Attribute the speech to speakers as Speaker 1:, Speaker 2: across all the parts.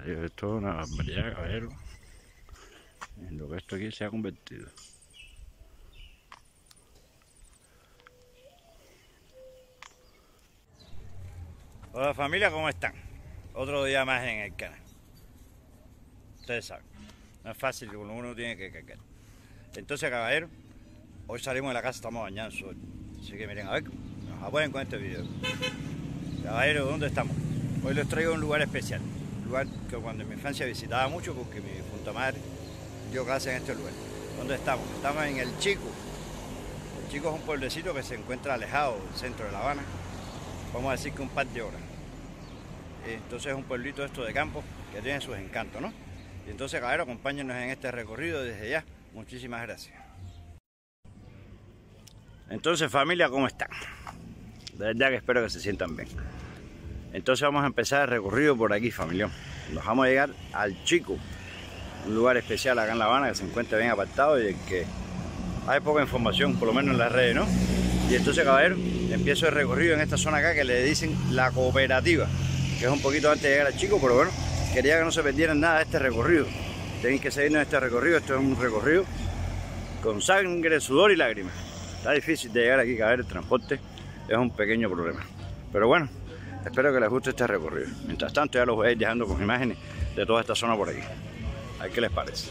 Speaker 1: Dios, esto es una barbaridad, caballero, en lo que esto aquí se ha convertido. Hola familia, ¿cómo están? Otro día más en el canal. Ustedes saben, no es fácil, uno tiene que cargar. Entonces, caballero, hoy salimos de la casa, estamos bañando en sol. Así que miren, a ver, nos apoyen con este video. Caballero, ¿dónde estamos? Hoy les traigo un lugar especial. Un lugar que cuando en mi infancia visitaba mucho porque mi difunta madre dio clase en este lugar. ¿Dónde estamos? Estamos en El Chico. El Chico es un pueblecito que se encuentra alejado del centro de La Habana. Vamos a decir que un par de horas. Entonces es un pueblito esto de campo que tiene sus encantos, ¿no? Y entonces, caballero, acompáñenos en este recorrido desde ya. Muchísimas gracias. Entonces, familia, ¿cómo están? De verdad que espero que se sientan bien. Entonces vamos a empezar el recorrido por aquí, familia. Nos vamos a llegar al Chico, un lugar especial acá en La Habana que se encuentra bien apartado y en que hay poca información, por lo menos en las redes, ¿no? Y entonces, caballero, empiezo el recorrido en esta zona acá que le dicen La Cooperativa, que es un poquito antes de llegar al Chico, pero bueno, quería que no se perdieran nada de este recorrido. Tenéis que seguirnos en este recorrido. Esto es un recorrido con sangre, sudor y lágrimas. Está difícil de llegar aquí, caballero, el transporte es un pequeño problema. Pero bueno, espero que les guste este recorrido. Mientras tanto, ya los voy a ir dejando con imágenes de toda esta zona por aquí. A ver qué les parece.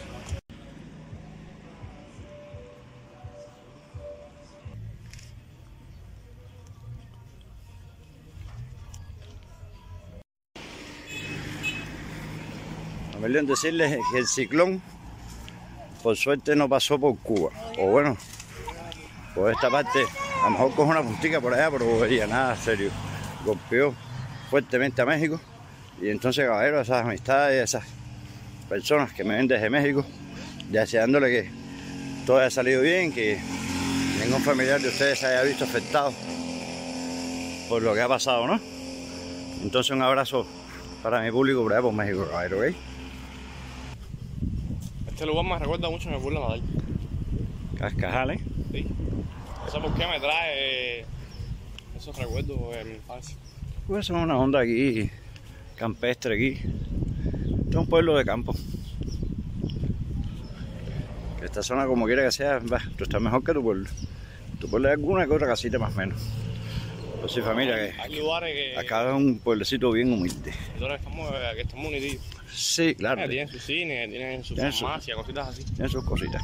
Speaker 1: No me olviden decirles que el ciclón, por suerte, no pasó por Cuba. O bueno, por esta parte, a lo mejor coge una puntica por allá, pero bobería, nada serio. Golpeó fuertemente a México. Y entonces, caballero, esas amistades, esas personas que me ven desde México, deseándole que todo haya salido bien, que ningún familiar de ustedes se haya visto afectado por lo que ha pasado, ¿no? Entonces, un abrazo para mi público por allá por México, caballero, ¿ok?
Speaker 2: Este lugar me recuerda mucho a mi pueblo natal.
Speaker 1: Cascajales.
Speaker 2: Sí. No sé por qué me trae esos recuerdos de mi infancia.
Speaker 1: Pues es una onda aquí, campestre aquí. Este es un pueblo de campo. Esta zona, como quiera que sea, tú estás mejor que tu pueblo. Tu pueblo es alguna que otra casita más o menos. Pues sí, familia, que
Speaker 2: Hay lugares que
Speaker 1: acá es un pueblecito bien humilde.
Speaker 2: que estamos unidos.
Speaker 1: Sí, claro.
Speaker 2: Tienen su cine, tienen su
Speaker 1: Tienen
Speaker 2: farmacia, cositas así.
Speaker 1: Tienen sus cositas.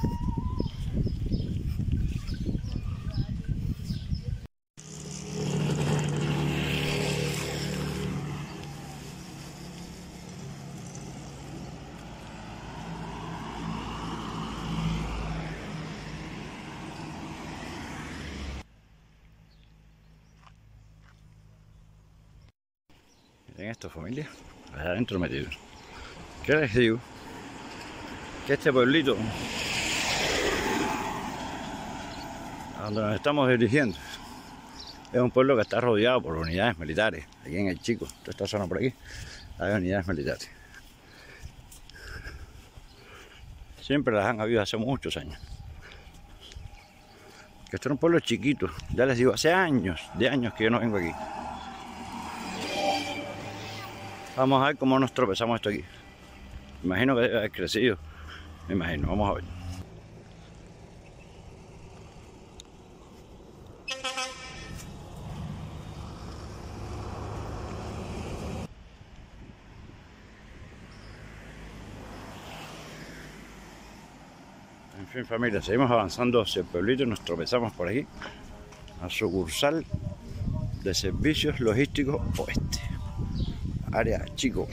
Speaker 1: Miren esto, familia, allá adentro metido. ¿Qué les digo? Que este pueblito a donde nos estamos dirigiendo es un pueblo que está rodeado por unidades militares. Aquí en El Chico, toda esta zona por aquí, hay unidades militares. Siempre las han habido hace muchos años. Que esto era un pueblo chiquito, ya les digo, hace años que yo no vengo aquí. Vamos a ver cómo nos tropezamos esto aquí. Me imagino que debe haber crecido. Me imagino, vamos a ver. En fin, familia, seguimos avanzando hacia el pueblito y nos tropezamos por aquí. A sucursal de Servicios Logísticos Oeste. Área Chico.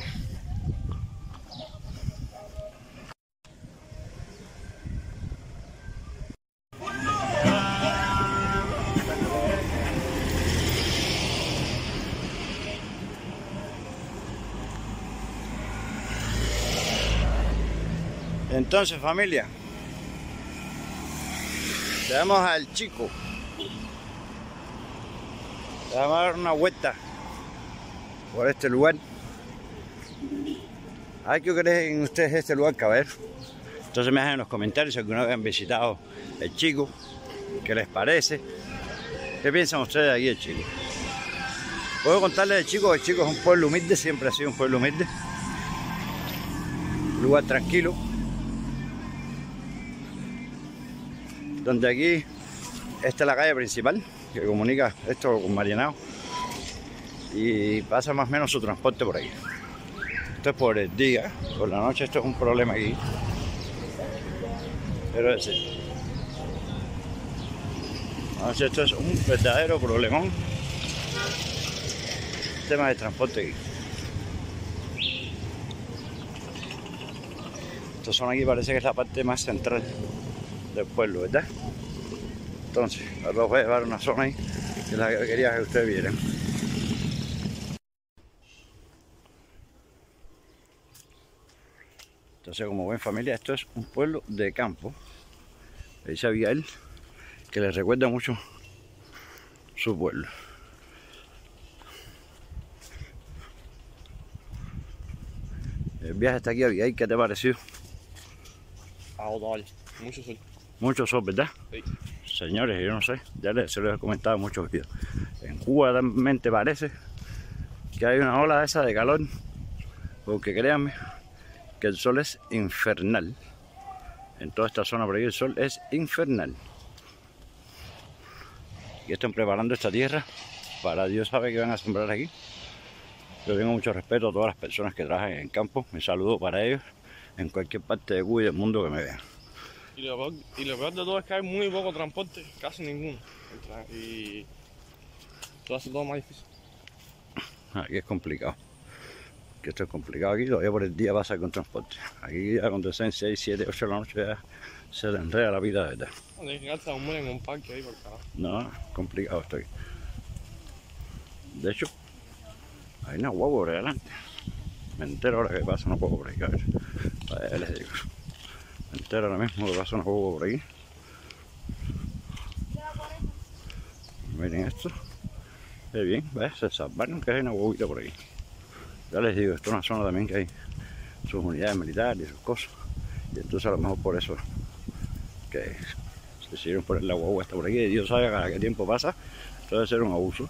Speaker 1: Entonces, familia, llegamos al Chico. Vamos a dar una vuelta por este lugar. A ver qué creen ustedes de este lugar, caballero. Entonces me dejan en los comentarios si alguna vez han visitado El Chico, qué les parece, qué piensan ustedes de aquí del Chico. Puedo contarles del Chico, El Chico es un pueblo humilde, siempre ha sido un pueblo humilde. Un lugar tranquilo, donde aquí, esta es la calle principal que comunica esto con Marianao y pasa más o menos su transporte por aquí. Esto es por el día, por la noche esto es un problema aquí, pero ese, noche esto es un verdadero problemón, tema de transporte aquí. Esta zona aquí parece que es la parte más central del pueblo, ¿verdad? Entonces, ahora os voy a llevar a una zona ahí, que es la que quería que ustedes vieran. Entonces, como ven familia, esto es un pueblo de campo. Le dice Abigail que le recuerda mucho su pueblo. El viaje hasta aquí, Abigail, ¿qué te ha parecido?
Speaker 2: Agotable, mucho sol.
Speaker 1: Mucho sol, ¿verdad?
Speaker 2: Sí.
Speaker 1: Señores, yo no sé, se lo he comentado en muchos vídeos. En Cuba realmente parece que hay una ola de esa de calor, porque créanme que el sol es infernal. En toda esta zona por ahí el sol es infernal. Y están preparando esta tierra para Dios sabe que van a sembrar aquí. Yo tengo mucho respeto a todas las personas que trabajan en el campo. Me saludo para ellos en cualquier parte de Cuba y del mundo que me vean.
Speaker 2: Y lo peor de todo es que hay muy poco transporte, casi ninguno. Y todo hace todo más difícil.
Speaker 1: Aquí es complicado. Que esto es complicado aquí, todavía por el día pasa con transporte. Aquí ya cuando sean 6, 7, 8 de la noche ya se le enreda la vida de verdad.
Speaker 2: Tienes que quedarte a dormir en un parque ahí por carajo.
Speaker 1: No, complicado estoy. De hecho, hay una guagua por delante. Me entero ahora que pasa una guagua por ahí, cabrón. Les digo. Me entero ahora mismo que pasa una guagua por ahí. Miren esto. Qué bien, ¿ves? Se salvaron que hay una guaguita por ahí. Ya les digo, esto es una zona también que hay sus unidades militares y sus cosas. Y entonces a lo mejor por eso que se decidieron poner la guagua hasta por aquí. Y Dios sabe a qué tiempo pasa. Esto debe ser un abuso.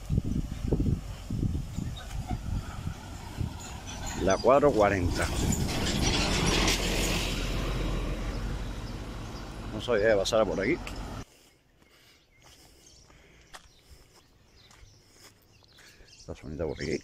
Speaker 1: La 440. No sabía que pasara por aquí. Esta zonita por aquí.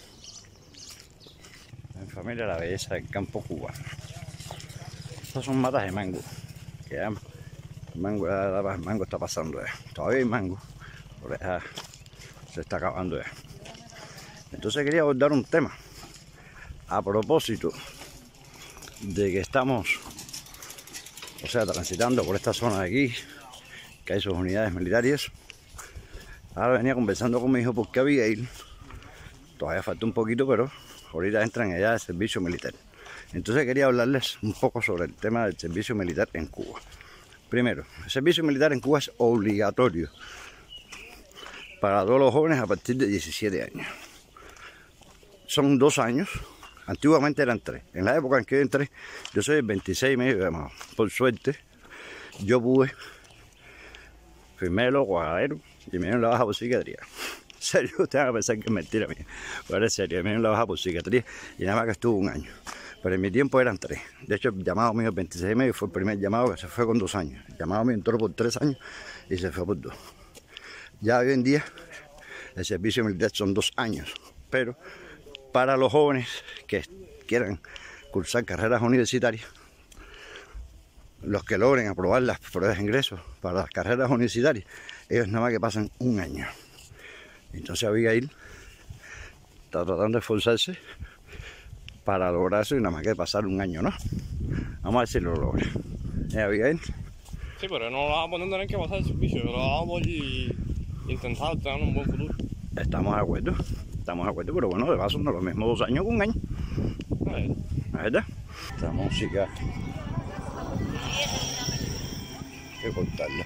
Speaker 1: En familia, la belleza del campo cubano. Estas son matas de mango. Que ya el mango está pasando ya. Todavía hay mango, pero ya se está acabando ya. Entonces quería abordar un tema. A propósito de que estamos, o sea, transitando por esta zona de aquí, que hay sus unidades militares. Ahora venía conversando con mi hijo porque Abigail, todavía falta un poquito, pero ahorita entran allá de servicio militar. Entonces quería hablarles un poco sobre el tema del servicio militar en Cuba. Primero, el servicio militar en Cuba es obligatorio para todos los jóvenes a partir de 17 años. Son 2 años, antiguamente eran 3. En la época en que yo entré, yo soy el 26 y medio llamado. Por suerte, yo pude, firmé los guardaderos y me dieron la baja por psiquiatría. En serio, ustedes van a pensar que es mentira mía, pero es serio, me dieron la baja por psiquiatría y nada más que estuvo 1 año. Pero en mi tiempo eran 3. De hecho, el llamado mío 26 y medio fue el primer llamado que se fue con 2 años. El llamado mío entró por 3 años y se fue por 2. Ya hoy en día el servicio militar son 2 años, pero para los jóvenes que quieran cursar carreras universitarias, los que logren aprobar las pruebas de ingreso para las carreras universitarias, ellos nada más que pasan 1 año. Entonces Abigail está tratando de esforzarse para lograr eso y nada más que pasar 1 año, ¿no? Vamos a ver si lo logra. Abigail.
Speaker 2: Sí, pero no lo vamos a poner tener que pasar el servicio, lo vamos a intentar tener un buen futuro.
Speaker 1: Estamos de acuerdo, pero bueno, de paso no lo mismo 2 años que 1 año. ¿Verdad? Esta música hay que cortarla.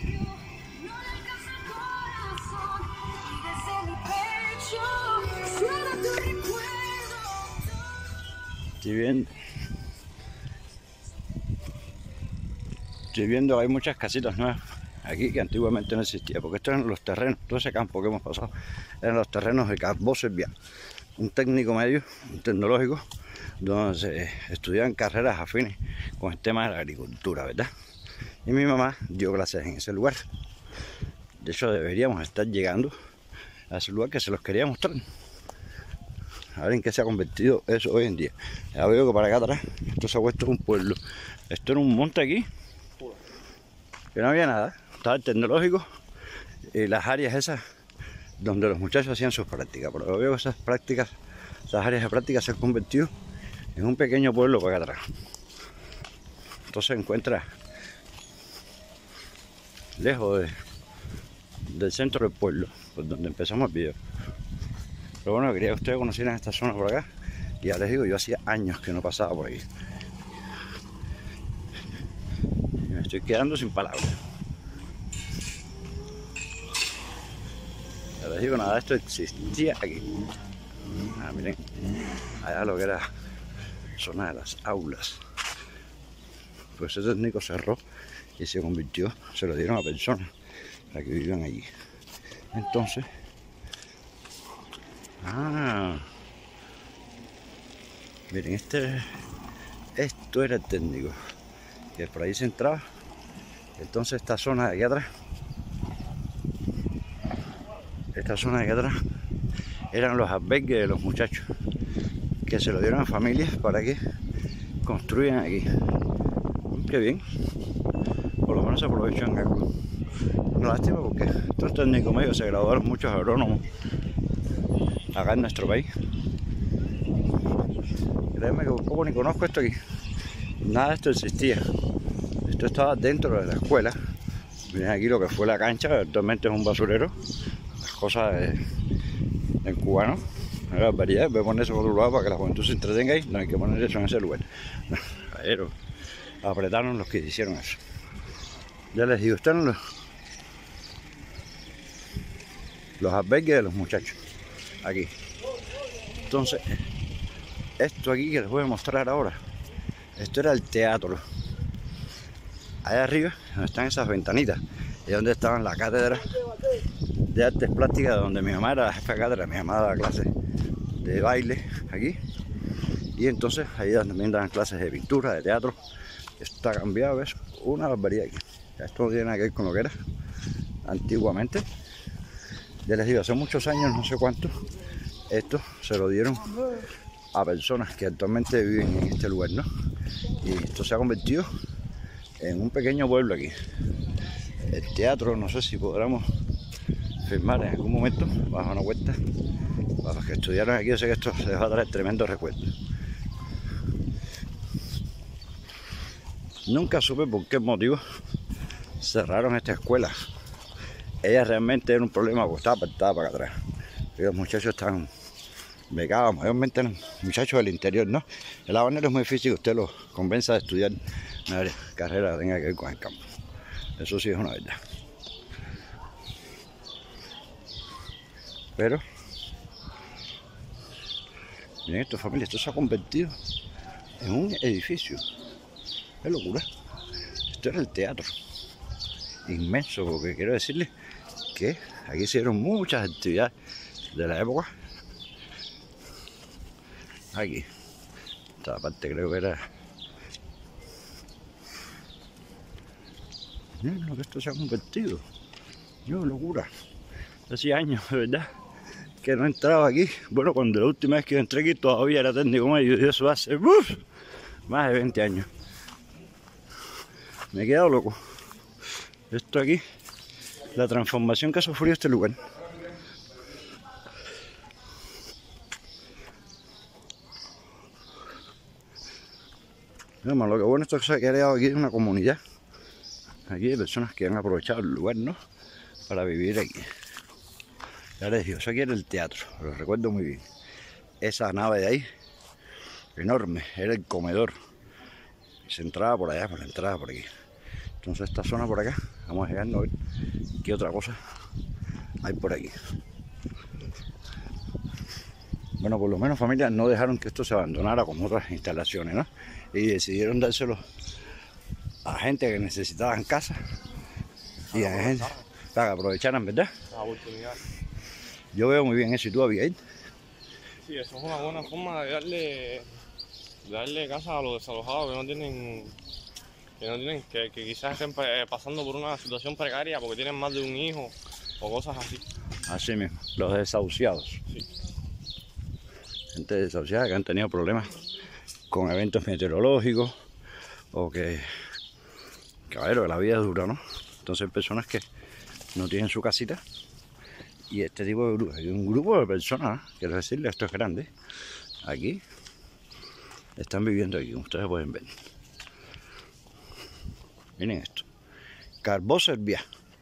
Speaker 1: Estoy viendo que hay muchas casitas nuevas aquí que antiguamente no existía, porque esto eran los terrenos, todo ese campo que hemos pasado, eran los terrenos de carbón serbiano. un técnico medio, un tecnológico, donde se estudiaban carreras afines con el tema de la agricultura, ¿verdad? Y mi mamá dio clases en ese lugar. De hecho, deberíamos estar llegando a ese lugar que se los quería mostrar. A ver en qué se ha convertido eso hoy en día. Ya veo que para acá atrás esto se ha vuelto un pueblo. Esto era un monte aquí, que no había nada. Estaba el tecnológico y las áreas esas donde los muchachos hacían sus prácticas. Pero yo veo que esas prácticas, esas áreas de práctica se han convertido en un pequeño pueblo para acá atrás. Entonces se encuentra lejos del centro del pueblo, por donde empezamos el video. Pero bueno, quería que ustedes conocieran esta zona por acá. Y ya les digo, yo hacía años que no pasaba por ahí. Y me estoy quedando sin palabras. Ya les digo, nada de esto existía aquí. Ah, miren, allá lo que era zona de las aulas. Pues ese técnico cerró y se convirtió, se lo dieron a personas para que vivan allí. Entonces, miren, esto era el técnico, que por ahí se entraba. Entonces esta zona de aquí atrás, eran los albergues de los muchachos, que se lo dieron a familias para que construyan aquí. Qué bien, por lo menos se aprovechó en algo. Una lástima porque estos técnicos medios se graduaron muchos agrónomos acá en nuestro país. Créeme que como ni conozco esto aquí, nada de esto existía. Esto estaba dentro de la escuela. Miren aquí lo que fue la cancha, actualmente es un basurero. Las cosas en cubano, una barbaridad. Voy a poner eso en otro lado para que la juventud se entretenga ahí. No hay que poner eso en ese lugar. Pero apretaron los que hicieron eso. Ya les digo, están los albergues de los muchachos aquí. Entonces, esto aquí que les voy a mostrar ahora, esto era el teatro. Allá arriba, donde están esas ventanitas, es donde estaban la cátedra de artes plásticas, donde mi mamá era la jefa de cátedra. Mi mamá daba clases de baile aquí. Y entonces ahí también daban clases de pintura, de teatro. Esto está cambiado, es una barbaridad aquí. Esto no tiene nada que ver con lo que era antiguamente. Ya les digo, hace muchos años, no sé cuántos, esto se lo dieron a personas que actualmente viven en este lugar, ¿no? Y esto se ha convertido en un pequeño pueblo aquí. El teatro, no sé si podremos filmar en algún momento, bajo una vuelta. Para los que estudiaron aquí, yo sé que esto se les va a traer tremendos recuerdos. Nunca supe por qué motivo cerraron esta escuela. Ella realmente era un problema porque estaba apartada para acá atrás. Los muchachos estaban becados, mayormente eran muchachos del interior, ¿no? El habanero es muy difícil que usted los convenza de estudiar una carrera que tenga que ver con el campo. Eso sí es una verdad. Pero, miren esto, familia, esto se ha convertido en un edificio. Es locura. Esto era el teatro. Inmenso, porque quiero decirles que aquí se dieron muchas actividades de la época. Aquí. Esta parte creo que era... Miren lo que esto se ha convertido. Yo, locura. Hacía años, de verdad, que no entraba aquí. Bueno, cuando la última vez que entré aquí todavía era técnico medio y eso hace más de 20 años. Me he quedado loco. Esto aquí, la transformación que ha sufrido este lugar. Bueno, lo que bueno esto es que se ha creado aquí una comunidad. Aquí hay personas que han aprovechado el lugar, ¿no? Para vivir aquí. Ya les digo, eso aquí era el teatro, lo recuerdo muy bien. Esa nave de ahí, enorme, era el comedor. Se entraba por allá, por la entrada por aquí. Entonces esta zona por acá, vamos llegando a ver qué otra cosa hay por aquí. Bueno, por lo menos, familia, no dejaron que esto se abandonara como otras instalaciones, ¿no? Y decidieron dárselo a gente que necesitaban casa y a gente para que aprovecharan, ¿verdad?
Speaker 2: La oportunidad.
Speaker 1: Yo veo muy bien eso. ¿Y tú, Abigail?
Speaker 2: Sí, eso es una buena forma de darle casa a los desalojados que quizás estén pasando por una situación precaria porque tienen más de un hijo o cosas así.
Speaker 1: Así mismo, los desahuciados.
Speaker 2: Sí.
Speaker 1: Gente desahuciada que han tenido problemas con eventos meteorológicos o que la vida es dura, ¿no? Entonces personas que no tienen su casita y este tipo de grupos, un grupo de personas, quiero decirle, esto es grande, aquí, están viviendo aquí, como ustedes pueden ver. Miren esto, Carbó Serviá.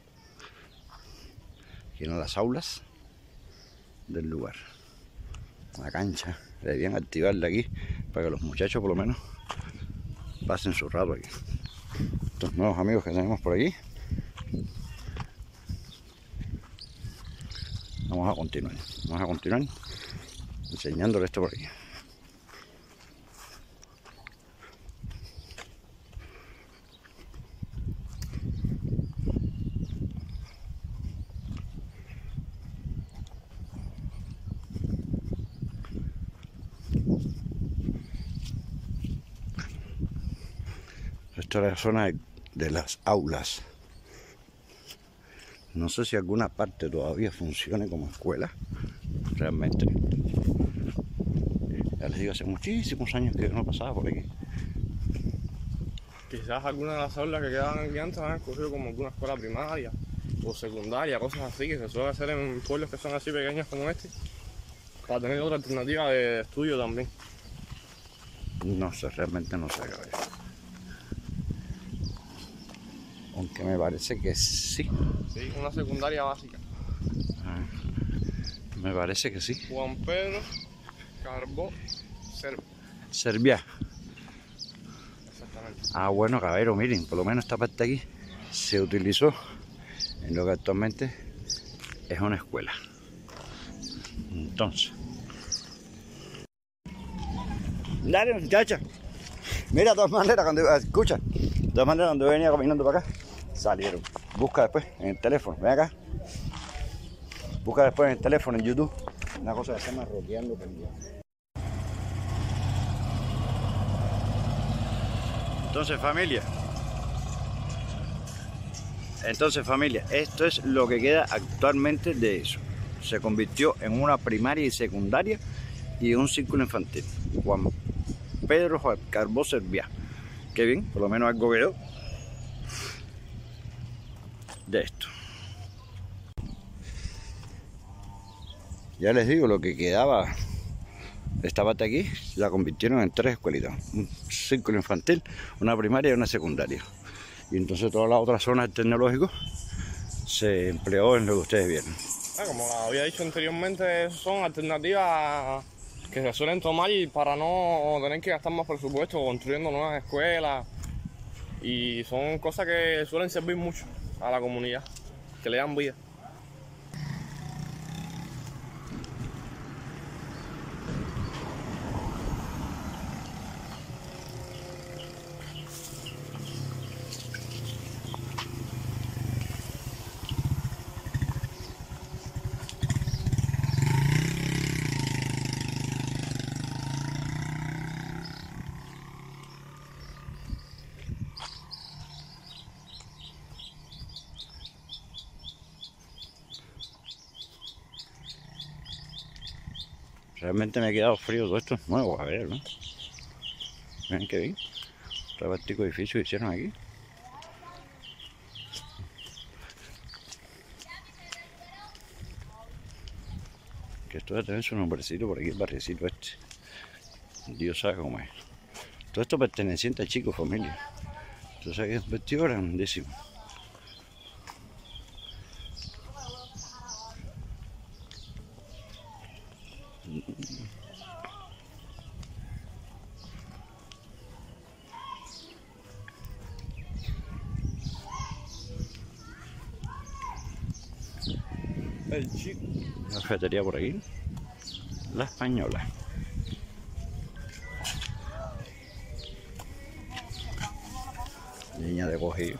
Speaker 1: Tienen las aulas del lugar, la cancha, deberían activarla aquí para que los muchachos por lo menos pasen su rato aquí. Estos nuevos amigos que tenemos por aquí. Vamos a continuar enseñándoles esto por aquí. Esta es la zona de las aulas. No sé si alguna parte todavía funcione como escuela, realmente. Ya les digo, hace muchísimos años que no pasaba por aquí.
Speaker 2: Quizás algunas de las aulas que quedaban aquí antes han escogido como alguna escuela primaria o secundaria, cosas así, que se suele hacer en pueblos que son así pequeños como este, para tener otra alternativa de estudio también.
Speaker 1: No sé, realmente no sé, caballero. Aunque me parece que sí.
Speaker 2: Sí, una secundaria básica.
Speaker 1: Me parece que sí.
Speaker 2: Juan Pedro Carbó
Speaker 1: Serviá.
Speaker 2: Exactamente.
Speaker 1: Ah, bueno, caballero, miren, por lo menos esta parte aquí se utilizó en lo que actualmente es una escuela. Entonces, dale, muchacha. Mira, de todas maneras, cuando venía caminando para acá, salieron. Busca después en el teléfono, ven acá. Busca después en el teléfono, en YouTube, una cosa que se llama Roqueando Pendiente. Entonces, familia, esto es lo que queda actualmente de eso. Se convirtió en una primaria y secundaria y un círculo infantil. Juan Pedro Carbó Serviá. Qué bien, por lo menos algo quedó de esto. Ya les digo, lo que quedaba, esta parte aquí, la convirtieron en 3 escuelitas. Un círculo infantil, una primaria y una secundaria. Y entonces toda la otra zona del tecnológico se empleó en lo que ustedes vieron.
Speaker 2: Como había dicho anteriormente, son alternativas que se suelen tomar y para no tener que gastar más presupuesto construyendo nuevas escuelas. Y son cosas que suelen servir mucho a la comunidad, que le dan vida.
Speaker 1: Realmente me ha quedado frío, todo esto es nuevo, a ver, ¿no? Miren qué bien. Trabastico edificio que hicieron aquí. Que esto debe tener su nombrecito por aquí, el barriecito este. Dios sabe cómo es. Todo esto perteneciente a Chico Familia. Entonces aquí es un vestido grandísimo.
Speaker 2: El Chico.
Speaker 1: Una cafetería por aquí. La Española. Niña de cogido.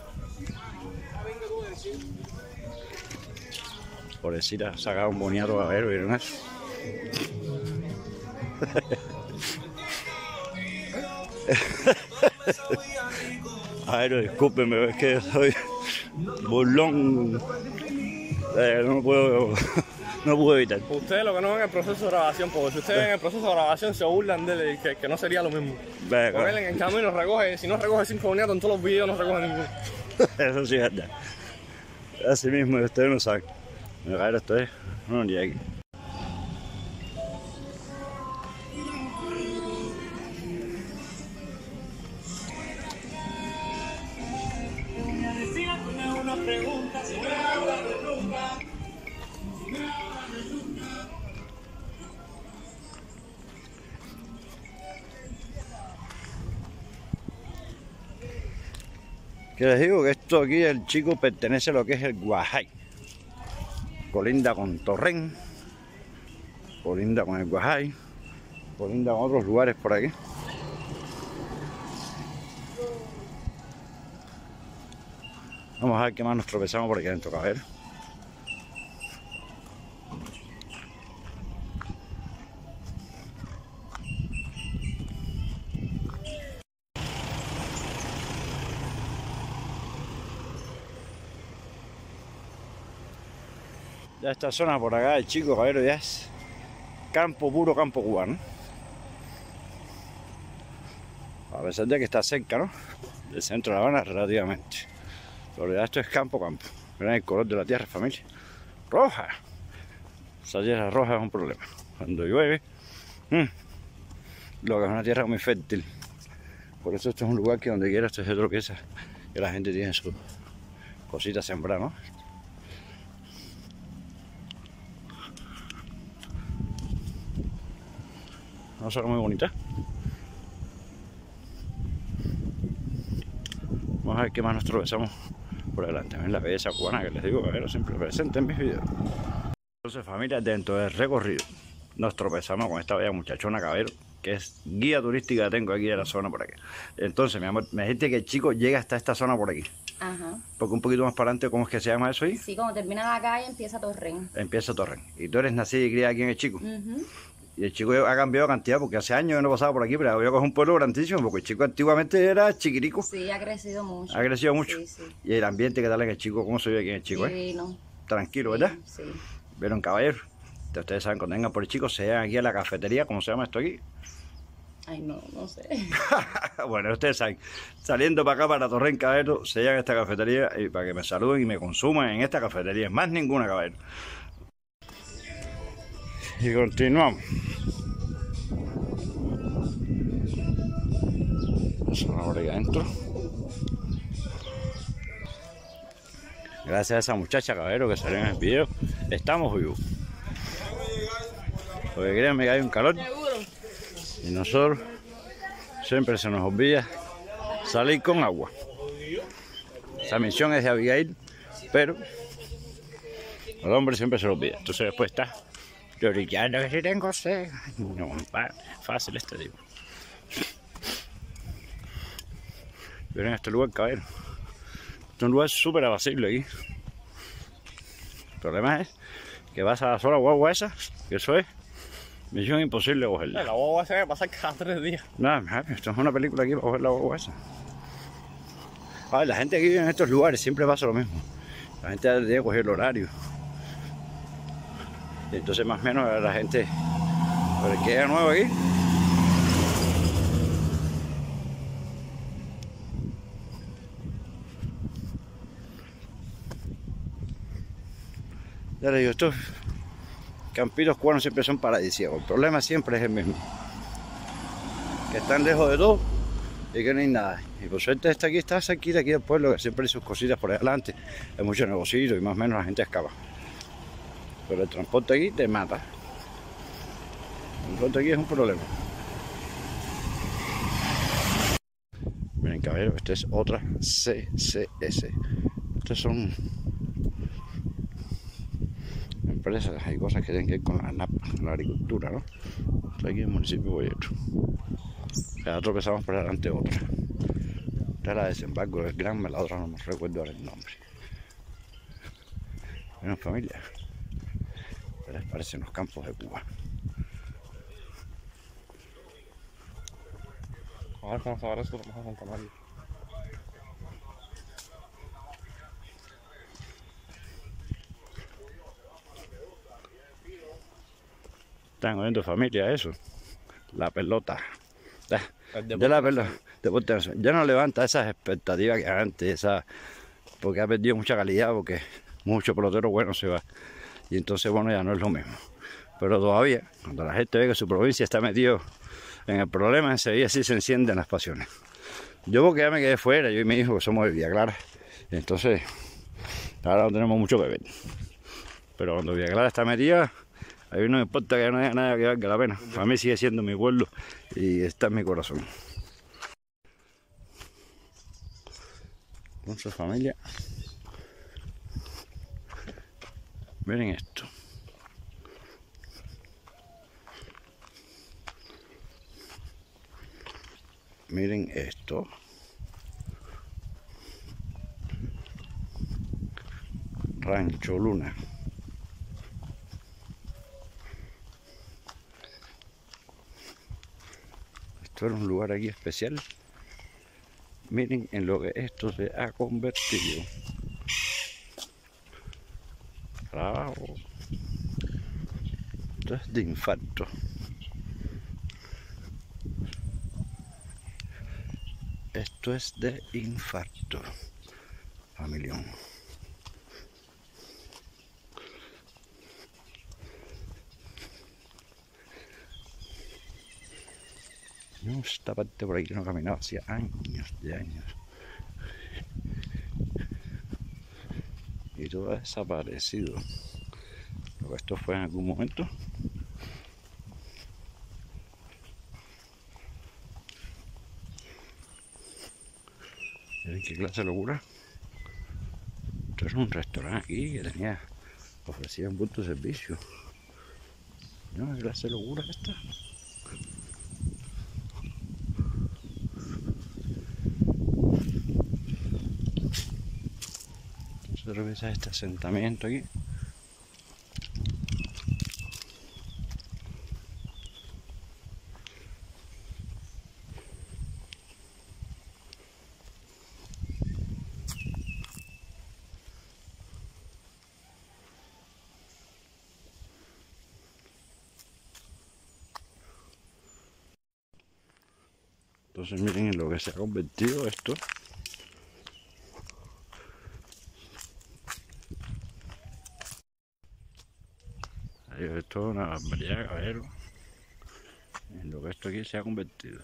Speaker 1: Pobrecita, sacaba un boniato a ver, ¿vieron eso? Ay, no, discúlpenme, es que soy burlón. No puedo, no puedo evitar.
Speaker 2: Ustedes lo que no ven es el proceso de grabación, porque si ustedes ven el proceso de grabación se burlan de él, que no sería lo mismo.
Speaker 1: Venga.
Speaker 2: Porque él en el camino recoge, si no recoge 5 boniatos en todos los videos, no recoge ninguno.
Speaker 1: Eso sí es verdad. Así mismo, ustedes no saben. Me caer esto es un día aquí. Que les digo que esto aquí, el Chico, pertenece a lo que es el Guajay. Colinda con Torrent, colinda con el Guajay, colinda con otros lugares por aquí. Vamos a ver qué más nos tropezamos por aquí adentro, caballero. Ya esta zona por acá, el Chico, caballero, ya es campo puro, campo cubano. A pesar de que está cerca, ¿no?, del centro de La Habana relativamente. Pero ya esto es campo. Miren el color de la tierra, familia. Roja. Esa tierra roja es un problema. Cuando llueve, lo que es una tierra muy fértil. Por eso esto es un lugar que donde quiera esto es otro que esa, que la gente tiene sus cositas sembradas, ¿no? Una zona muy bonita. Vamos a ver qué más nos tropezamos por delante. Ven la belleza cubana que les digo, caballero, siempre presente en mis videos. Entonces, familia, dentro del recorrido nos tropezamos con esta bella muchachona, caballero, que es guía turística que tengo aquí de la zona por aquí. Entonces, mi amor, me dijiste que el Chico llega hasta esta zona por aquí.
Speaker 3: Ajá.
Speaker 1: Porque un poquito más para adelante, ¿cómo es que se llama eso ahí?
Speaker 3: Sí, cuando termina la calle empieza Torrent.
Speaker 1: Empieza Torrent. Y tú eres nacida y criada aquí en el Chico. Y el Chico ha cambiado cantidad, porque hace años yo no pasaba por aquí, pero veo que es un pueblo grandísimo, porque el Chico antiguamente era chiquirico.
Speaker 3: Sí, ha crecido mucho.
Speaker 1: Ha crecido mucho.
Speaker 3: Sí, sí.
Speaker 1: Y el ambiente que tal en el Chico, ¿cómo se vive aquí en el Chico?
Speaker 3: Divino.
Speaker 1: Tranquilo,
Speaker 3: Sí,
Speaker 1: ¿verdad?
Speaker 3: sí.
Speaker 1: ¿Vieron, caballero? Ustedes saben, cuando vengan por el Chico, se llegan aquí a la cafetería, ¿cómo se llama esto aquí?
Speaker 3: Ay, no sé.
Speaker 1: Bueno, ustedes saben, saliendo para acá, para Torrent, caballero, se llegan a esta cafetería y para que me saluden y me consuman en esta cafetería. Más ninguna, caballero. Y continuamos. Por ahí adentro. Gracias a esa muchacha, caballero, que salió en el video, estamos vivos. Porque créanme que hay un calor y nosotros siempre se nos olvida salir con agua. Esa misión es de Abigail, pero al hombre siempre se lo olvida. Entonces después está lloriqueando que si tengo sed. No, fácil este tipo. Miren este lugar, caballero. Este es un lugar súper apacible aquí. El problema es que vas a la sola guagua esa, que eso es misión imposible cogerla.
Speaker 2: La guagua se va a pasar cada 3 días.
Speaker 1: Nada, esto es una película aquí para coger la guagua esa. A ver, la gente que vive en estos lugares siempre pasa lo mismo. La gente tiene que coger el horario. Y entonces más o menos la gente, pero el que llega nuevo aquí, ya le digo, estos campitos cubanos siempre son paradisíacos. El problema siempre es el mismo, que están lejos de todo y que no hay nada. Y por suerte está cerquita aquí del pueblo, que siempre hay sus cositas por ahí adelante. Hay muchos negocios y más o menos la gente escapa. Pero el transporte aquí te mata. El transporte aquí es un problema. Miren, caballero, esta es otra CCS. Estas son empresas, hay cosas que tienen que ver con la NAP, la agricultura, ¿no? Esto aquí en el municipio de Boyetro. Cada tropezamos por delante otra. Esta es la desembarco del Gran Meladora, no me recuerdo ahora el nombre. Bueno, familia, ¿qué les parecen los campos de Cuba?
Speaker 2: A ver cómo se va eso, vamos a Santa María.
Speaker 1: Están oyendo familia eso. La pelota.
Speaker 2: El
Speaker 1: De la pelota.
Speaker 2: nacional.
Speaker 1: Deporte nacional. Ya no levanta esas expectativas que antes, porque ha perdido mucha calidad, porque mucho pelotero bueno se va. Y entonces, bueno, ya no es lo mismo. Pero todavía, cuando la gente ve que su provincia está metido en el problema, enseguida sí se encienden las pasiones. Yo porque ya me quedé fuera, yo y mi hijo que somos de Villa Clara. Entonces, ahora no tenemos mucho que ver. Pero cuando Villa Clara está metida, a mí no me importa que no haya nada que valga la pena. Para mí sigue siendo mi pueblo y está en mi corazón. Con su familia. Miren esto. Miren esto. Rancho Luna. Esto era un lugar aquí especial. Miren en lo que esto se ha convertido. Bravo. Esto es de infarto. Esto es de infarto, familión. No, esta parte por aquí no caminaba hacía años de años. Y todo ha desaparecido. Pero esto fue en algún momento. Miren qué clase de locura. Esto era un restaurante aquí que tenía, ofrecía un punto de servicio. No, qué clase de locura esta. Entonces revisa este asentamiento aquí. Entonces miren en lo que se ha convertido esto. Esto es toda una barbaridad, caballero. En lo que esto aquí se ha convertido.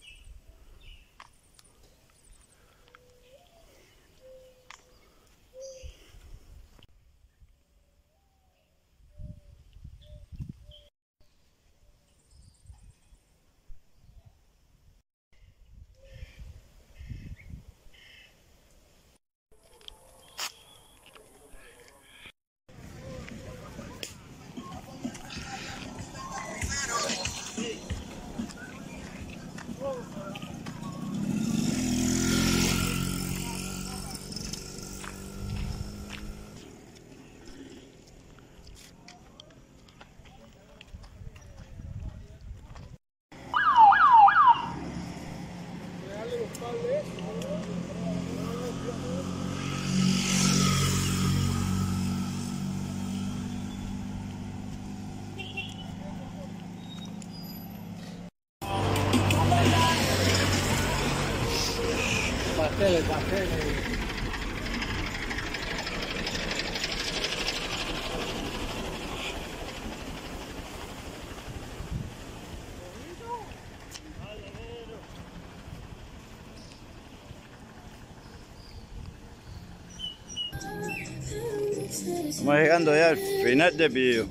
Speaker 4: Pasteles.
Speaker 1: Estamos llegando ya al final del video.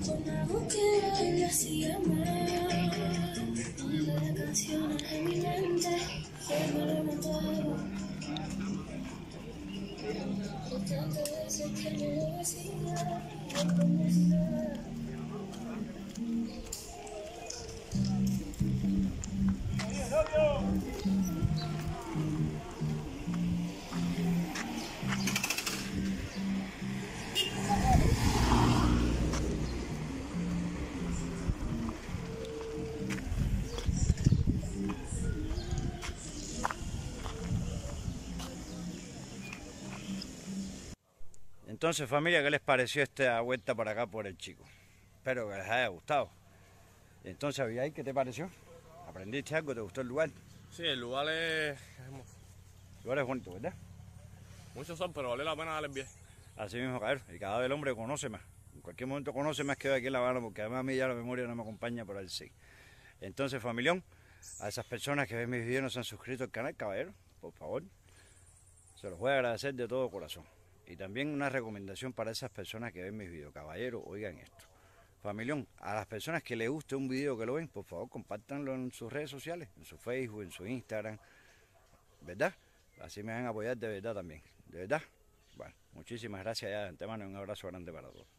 Speaker 1: Entonces, familia, ¿qué les pareció esta vuelta por acá por el Chico? Espero que les haya gustado. Entonces, Abigail, ¿qué te pareció? ¿Aprendiste algo? ¿Te gustó el lugar?
Speaker 2: Sí, el lugar es hermoso.
Speaker 1: El lugar es bonito, ¿verdad?
Speaker 2: Mucho sol, pero vale la pena darle el pie.
Speaker 1: Así mismo, cabrón. Y cada vez el hombre conoce más. En cualquier momento conoce más que aquí en La Habana, porque además a mí ya la memoria no me acompaña por el sí. Entonces, familión, a esas personas que ven mis videos y no se han suscrito al canal, caballero, por favor, se los voy a agradecer de todo corazón. Y también una recomendación para esas personas que ven mis videos, caballero, oigan esto. Familión, a las personas que les guste un video que lo ven, por favor, compártanlo en sus redes sociales, en su Facebook, en su Instagram, ¿verdad? Así me van a apoyar de verdad también, de verdad. Bueno, muchísimas gracias ya de antemano y un abrazo grande para todos.